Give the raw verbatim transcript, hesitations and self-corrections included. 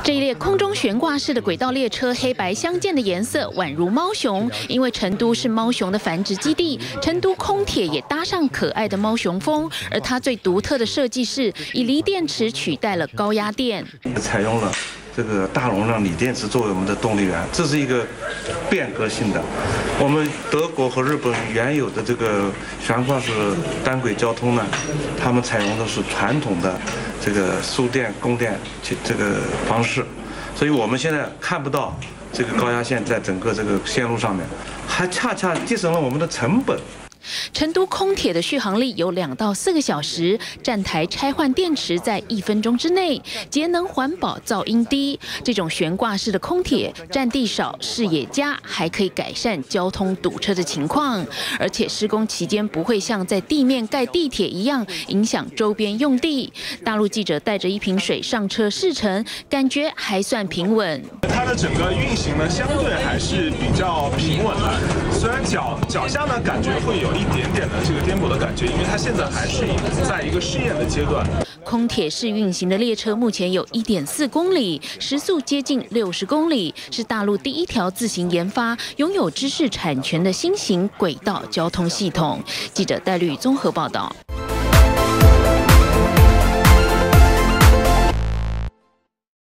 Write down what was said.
这一列空中悬挂式的轨道列车，黑白相间的颜色宛如猫熊。因为成都是猫熊的繁殖基地，成都空铁也搭上可爱的猫熊风。而它最独特的设计是以锂电池取代了高压电， 采用了这个大容量锂电池作为我们的动力源，这是一个变革性的。我们德国和日本原有的这个悬挂式单轨交通呢，他们采用的是传统的这个输电供电这个方式，所以我们现在看不到这个高压线在整个这个线路上面，还恰恰节省了我们的成本。 成都空铁的续航力有两到四个小时，站台拆换电池在一分钟之内，节能环保，噪音低。这种悬挂式的空铁，占地少，视野佳，还可以改善交通堵车的情况。而且施工期间不会像在地面盖地铁一样影响周边用地。大陆记者带着一瓶水上车试乘，感觉还算平稳。 它的整个运行呢，相对还是比较平稳的，虽然脚脚下呢感觉会有一点点的这个颠簸的感觉，因为它现在还是在一个试验的阶段。 空铁式运行的列车目前有 一点四公里，时速接近六十公里，是大陆第一条自行研发、拥有知识产权的新型轨道交通系统。记者戴律综合报道。